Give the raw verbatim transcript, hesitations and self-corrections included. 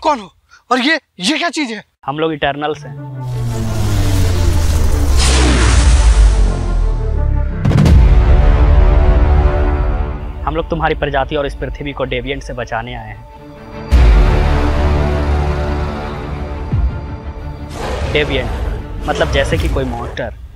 कौन हो और ये ये क्या चीज है? हम लोग इटर्नल्स हैं। हम लोग तुम्हारी प्रजाति और इस पृथ्वी को डेविएंट से बचाने आए हैं। डेविएंट मतलब जैसे कि कोई मॉन्स्टर